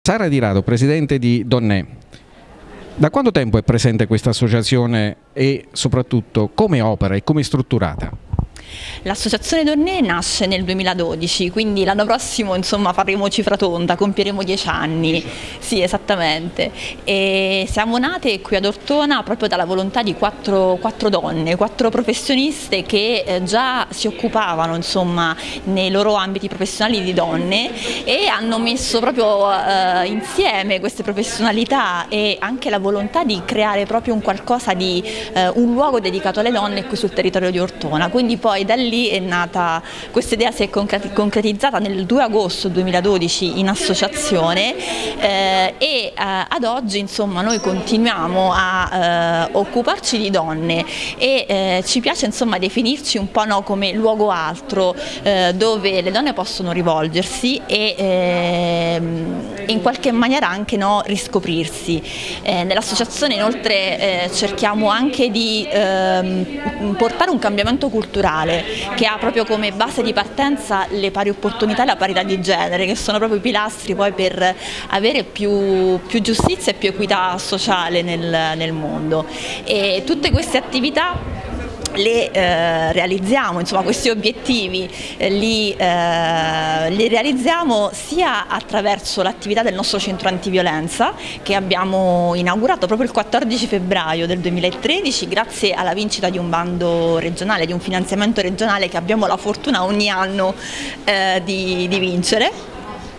Sara Di Rado, presidente di Donnè, da quanto tempo è presente questa associazione e soprattutto come opera e come è strutturata? L'associazione Donnè nasce nel 2012, quindi l'anno prossimo insomma faremo cifra tonda, compieremo 10 anni, sì esattamente, e siamo nate qui ad Ortona proprio dalla volontà di quattro donne, 4 professioniste che già si occupavano insomma nei loro ambiti professionali di donne e hanno messo proprio insieme queste professionalità e anche la volontà di creare proprio un qualcosa di un luogo dedicato alle donne qui sul territorio di Ortona, quindi poi da lì è nata, questa idea si è concretizzata nel 2 agosto 2012 in associazione e ad oggi insomma noi continuiamo a occuparci di donne e ci piace insomma definirci un po' come luogo altro dove le donne possono rivolgersi e in qualche maniera anche riscoprirsi. Nell'associazione inoltre cerchiamo anche di portare un cambiamento culturale che ha proprio come base di partenza le pari opportunità e la parità di genere, che sono proprio i pilastri poi per avere più giustizia e più equità sociale nel mondo. E tutte queste attività le realizziamo, insomma questi obiettivi li realizziamo sia attraverso l'attività del nostro centro antiviolenza che abbiamo inaugurato proprio il 14 febbraio del 2013 grazie alla vincita di un bando regionale, di un finanziamento regionale che abbiamo la fortuna ogni anno di vincere.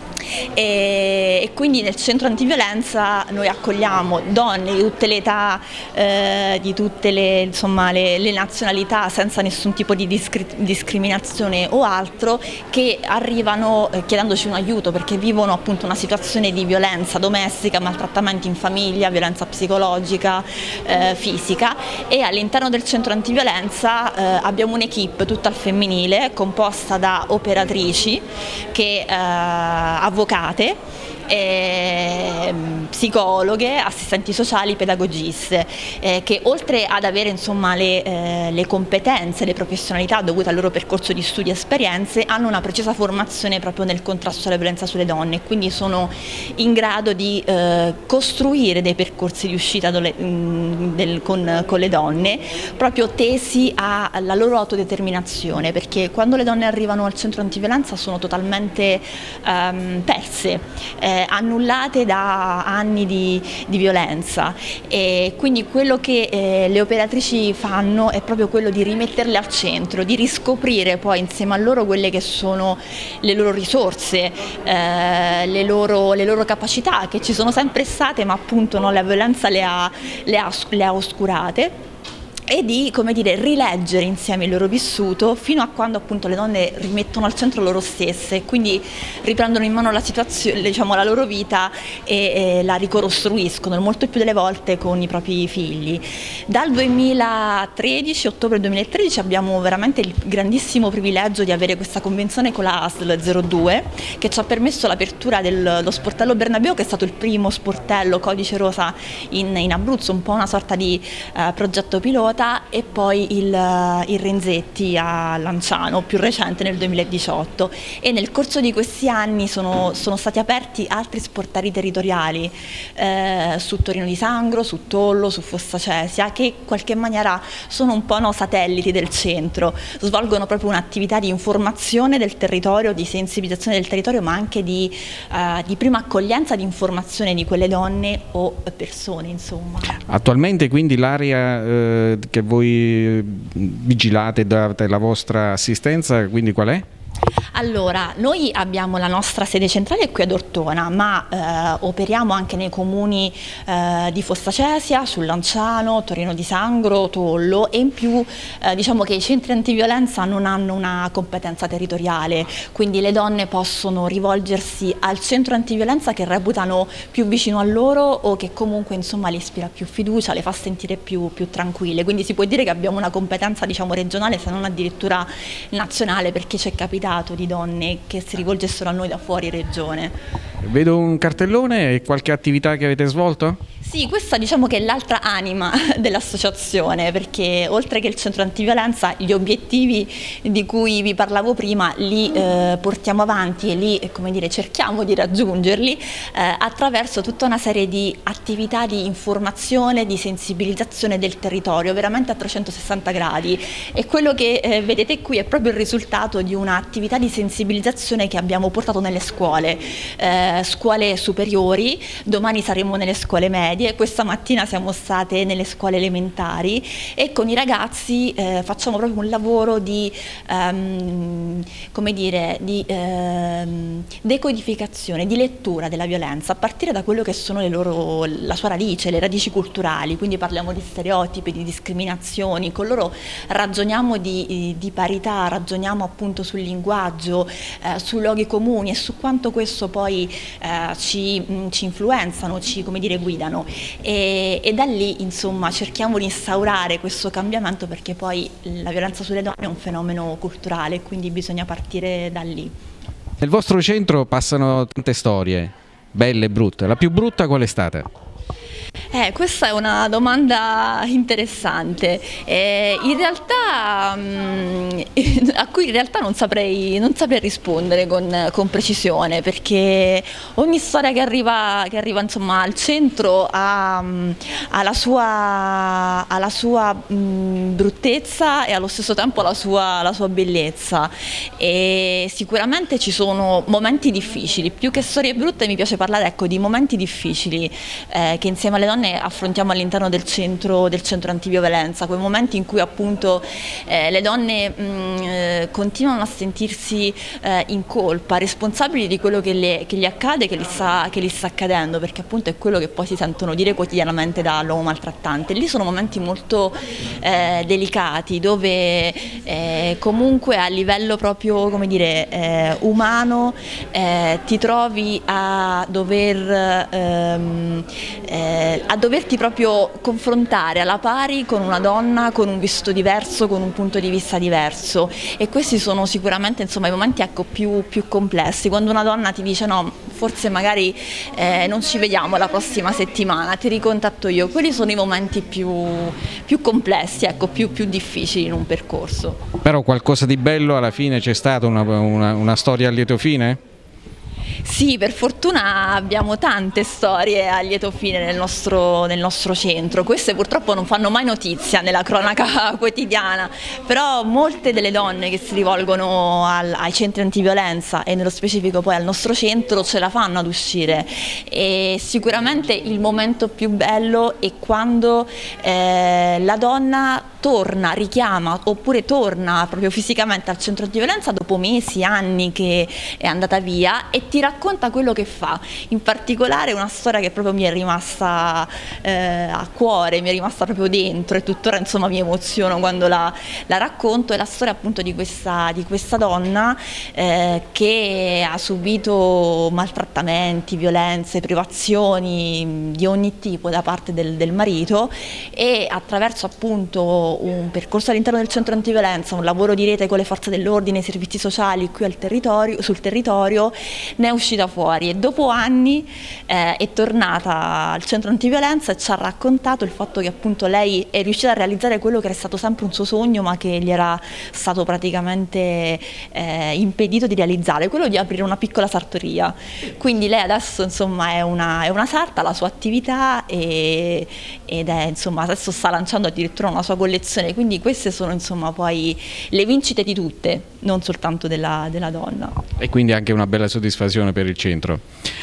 E quindi nel centro antiviolenza noi accogliamo donne di tutte le età, di tutte le nazionalità, senza nessun tipo di discriminazione o altro, che arrivano chiedendoci un aiuto perché vivono appunto una situazione di violenza domestica, maltrattamenti in famiglia, violenza psicologica, fisica, e all'interno del centro antiviolenza abbiamo un'equipe tutta al femminile composta da operatrici che avvocate, psicologhe, assistenti sociali, pedagogiste, che oltre ad avere insomma le competenze, le professionalità dovute al loro percorso di studi e esperienze, hanno una precisa formazione proprio nel contrasto alla violenza sulle donne e quindi sono in grado di costruire dei percorsi di uscita con le donne proprio tesi alla loro autodeterminazione, perché quando le donne arrivano al centro antiviolenza sono totalmente perse, annullate da anni di violenza, e quindi quello che le operatrici fanno è proprio quello di rimetterle al centro, di riscoprire poi insieme a loro quelle che sono le loro risorse, le loro capacità che ci sono sempre state, ma appunto la violenza le ha oscurate, e di, come dire, rileggere insieme il loro vissuto fino a quando appunto le donne rimettono al centro loro stesse e quindi riprendono in mano la situazione, diciamo, la loro vita e la ricostruiscono molto più delle volte con i propri figli. Dal 2013, ottobre 2013, abbiamo veramente il grandissimo privilegio di avere questa convenzione con la ASL 02 che ci ha permesso l'apertura dello sportello Bernabeu, che è stato il primo sportello codice rosa in Abruzzo, un po' una sorta di progetto pilota, e poi il Renzetti a Lanciano, più recente nel 2018, e nel corso di questi anni sono stati aperti altri sportelli territoriali su Torino di Sangro, su Tollo, su Fossa Cesia, che in qualche maniera sono un po' satelliti del centro, svolgono proprio un'attività di informazione del territorio, di sensibilizzazione del territorio, ma anche di prima accoglienza, di informazione di quelle donne o persone, insomma. Attualmente quindi l'area che voi vigilate, date la vostra assistenza, quindi qual è? Allora, noi abbiamo la nostra sede centrale qui ad Ortona, ma operiamo anche nei comuni di Fossa Cesia, sul Lanciano, Torino di Sangro, Tollo, e in più diciamo che i centri antiviolenza non hanno una competenza territoriale, quindi le donne possono rivolgersi al centro antiviolenza che reputano più vicino a loro o che comunque insomma le ispira più fiducia, le fa sentire più tranquille, quindi si può dire che abbiamo una competenza, diciamo, regionale, se non addirittura nazionale, perché ci è capitato di donne che si rivolgessero a noi da fuori regione. Vedo un cartellone e qualche attività che avete svolto? Sì, questa diciamo che è l'altra anima dell'associazione, perché oltre che il centro antiviolenza, gli obiettivi di cui vi parlavo prima li portiamo avanti e li, come dire, cerchiamo di raggiungerli attraverso tutta una serie di attività di informazione, di sensibilizzazione del territorio, veramente a 360 gradi. E quello che vedete qui è proprio il risultato di un'attività di sensibilizzazione che abbiamo portato nelle scuole, scuole superiori, domani saremo nelle scuole medie. Questa mattina siamo state nelle scuole elementari e con i ragazzi facciamo proprio un lavoro di, come dire, di decodificazione, di lettura della violenza a partire da quello che sono la sua radice, le radici culturali, quindi parliamo di stereotipi, di discriminazioni, con loro ragioniamo di parità, ragioniamo appunto sul linguaggio, su luoghi comuni e su quanto questo poi ci influenzano, come dire, guidano. E da lì insomma cerchiamo di instaurare questo cambiamento, perché poi la violenza sulle donne è un fenomeno culturale, quindi bisogna partire da lì. Nel vostro centro passano tante storie, belle e brutte. La più brutta qual è stata? Questa è una domanda interessante, in realtà, a cui in realtà non saprei rispondere con precisione, perché ogni storia che arriva insomma, al centro ha la sua bruttezza e allo stesso tempo la sua bellezza, e sicuramente ci sono momenti difficili. Più che storie brutte mi piace parlare, ecco, di momenti difficili che insieme alle donne affrontiamo all'interno del centro antiviolenza, quei momenti in cui appunto le donne continuano a sentirsi in colpa, responsabili di quello che gli accade, che gli sta accadendo, perché appunto è quello che poi si sentono dire quotidianamente dall'uomo maltrattante. Lì sono momenti molto delicati, dove comunque a livello proprio, come dire, umano ti trovi a doverti proprio confrontare alla pari con una donna, con un vissuto diverso, con un punto di vista diverso, e questi sono sicuramente insomma i momenti, ecco, più complessi, quando una donna ti dice no, forse magari non ci vediamo la prossima settimana, ti ricontatto io. Quelli sono i momenti più complessi, ecco, più difficili in un percorso. Però qualcosa di bello alla fine c'è stata, una storia a lieto fine? Sì, per fortuna abbiamo tante storie a lieto fine nel nostro centro. Queste purtroppo non fanno mai notizia nella cronaca quotidiana, però molte delle donne che si rivolgono ai centri antiviolenza, e nello specifico poi al nostro centro, ce la fanno ad uscire. E sicuramente il momento più bello è quando la donna torna, richiama, oppure torna proprio fisicamente al centro antiviolenza dopo mesi, anni che è andata via, e ti racconta quello che fa. In particolare una storia che proprio mi è rimasta a cuore, mi è rimasta proprio dentro, e tuttora insomma mi emoziono quando la racconto. È la storia appunto di questa donna che ha subito maltrattamenti, violenze, privazioni di ogni tipo da parte del marito, e attraverso appunto un percorso all'interno del centro antiviolenza, un lavoro di rete con le forze dell'ordine, i servizi sociali qui sul territorio, ne è uscita fuori, e dopo anni è tornata al centro antiviolenza e ci ha raccontato il fatto che appunto lei è riuscita a realizzare quello che era stato sempre un suo sogno, ma che gli era stato praticamente impedito di realizzare, quello di aprire una piccola sartoria. Quindi lei adesso insomma è una sarta, ha la sua attività, ed è insomma adesso sta lanciando addirittura una sua collezione. Quindi queste sono insomma poi le vincite di tutte, non soltanto della donna. E quindi anche una bella soddisfazione per il centro.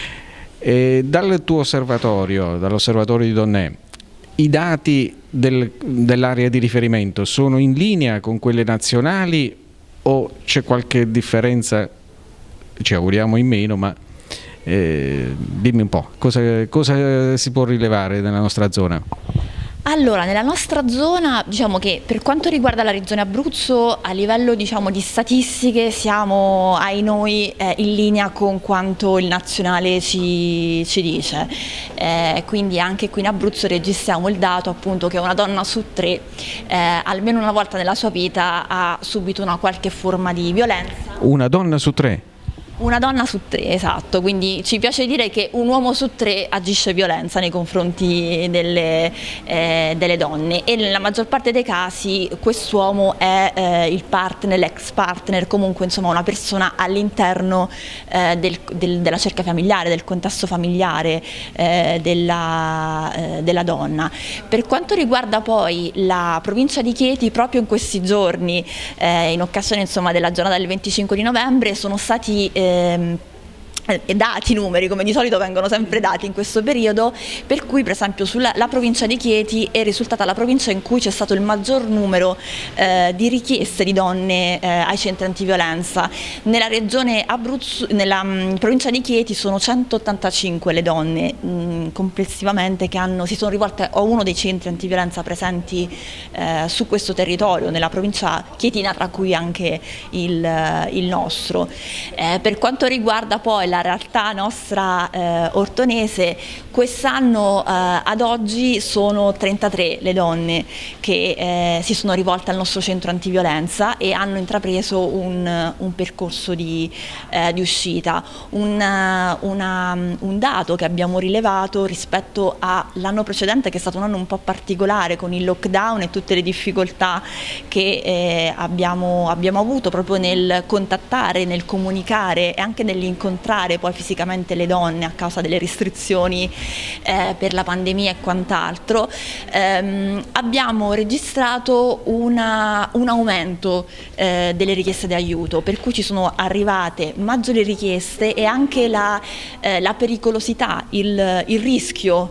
Dal tuo osservatorio, dall'osservatorio di Donnè, i dati dell'area di riferimento sono in linea con quelle nazionali o c'è qualche differenza? Ci auguriamo in meno, ma dimmi un po', cosa si può rilevare nella nostra zona? Allora, nella nostra zona, diciamo che per quanto riguarda la regione Abruzzo, a livello diciamo di statistiche siamo ai noi in linea con quanto il nazionale ci dice, quindi anche qui in Abruzzo registriamo il dato appunto che una donna su 3 almeno una volta nella sua vita ha subito una qualche forma di violenza. Una donna su 3? Una donna su 3, esatto, quindi ci piace dire che un uomo su 3 agisce violenza nei confronti delle donne, e nella maggior parte dei casi quest'uomo è il partner, l'ex partner, comunque insomma una persona all'interno della cerchia familiare, del contesto familiare della donna. Per quanto riguarda poi la provincia di Chieti, proprio in questi giorni, in occasione insomma della giornata del 25 di novembre, sono stati dati, numeri, come di solito vengono sempre dati in questo periodo, per cui per esempio la provincia di Chieti è risultata la provincia in cui c'è stato il maggior numero di richieste di donne ai centri antiviolenza. Nella regione Abruzzo, nella provincia di Chieti sono 185 le donne complessivamente che si sono rivolte a uno dei centri antiviolenza presenti su questo territorio, nella provincia chietina, tra cui anche il nostro. Per quanto riguarda poi la realtà nostra ortonese, quest'anno ad oggi sono 33 le donne che si sono rivolte al nostro centro antiviolenza e hanno intrapreso un percorso di uscita. Un dato che abbiamo rilevato rispetto all'anno precedente, che è stato un anno un po' particolare con il lockdown e tutte le difficoltà che abbiamo avuto proprio nel contattare, nel comunicare e anche nell'incontrare poi fisicamente le donne a causa delle restrizioni per la pandemia e quant'altro, abbiamo registrato un aumento delle richieste di aiuto, per cui ci sono arrivate maggiori richieste e anche la pericolosità, il rischio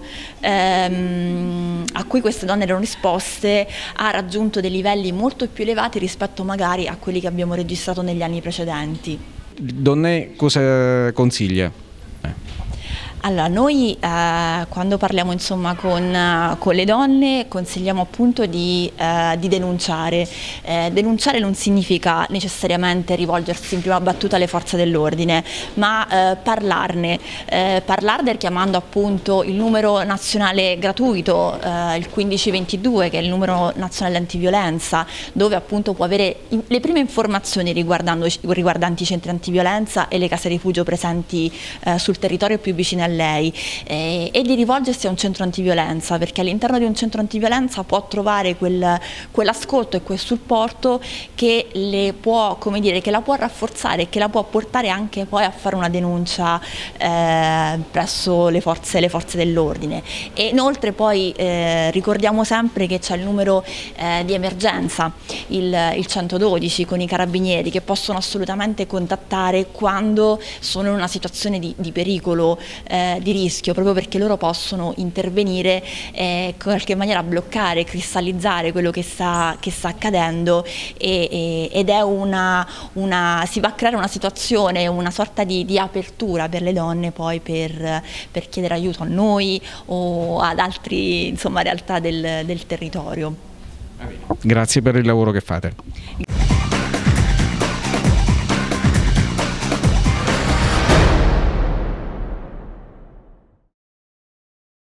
a cui queste donne erano risposte ha raggiunto dei livelli molto più elevati rispetto magari a quelli che abbiamo registrato negli anni precedenti. Donne cosa consiglia? Allora, noi quando parliamo insomma con le donne consigliamo appunto di denunciare. Denunciare non significa necessariamente rivolgersi in prima battuta alle forze dell'ordine, ma parlarne chiamando appunto il numero nazionale gratuito, il 1522, che è il numero nazionale antiviolenza, dove appunto può avere le prime informazioni riguardanti i centri antiviolenza e le case rifugio presenti sul territorio più vicine a lei, e di rivolgersi a un centro antiviolenza, perché all'interno di un centro antiviolenza può trovare quell'ascolto e quel supporto che che la può rafforzare e che la può portare anche poi a fare una denuncia presso le forze dell'ordine. E inoltre poi ricordiamo sempre che c'è il numero di emergenza, il 112, con i carabinieri, che possono assolutamente contattare quando sono in una situazione di pericolo, di rischio, proprio perché loro possono intervenire in qualche maniera, bloccare, cristallizzare quello che sta accadendo, ed è si va a creare una situazione, una sorta di apertura per le donne poi per chiedere aiuto a noi o ad altri insomma realtà del territorio. Grazie per il lavoro che fate.